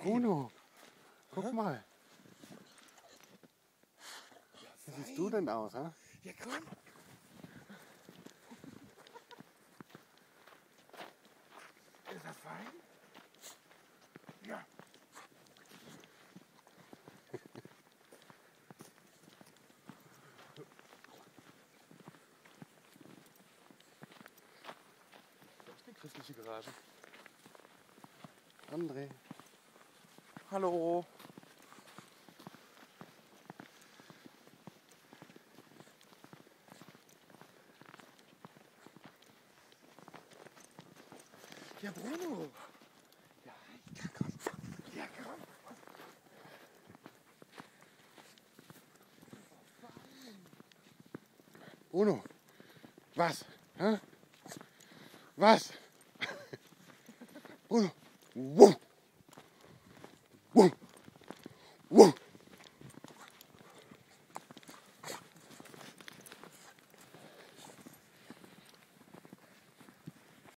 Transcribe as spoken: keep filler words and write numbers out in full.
Bruno, guck Hä? mal. Ja, wie siehst du denn aus, hä? Ja, komm. Ist das fein? Ja. Das ist eine christliche Garage. André. Hallo. Ja, Bruno. Ja, ja, komm. Ja, komm. Bruno, was? Hä? Was? Bruno. Wow.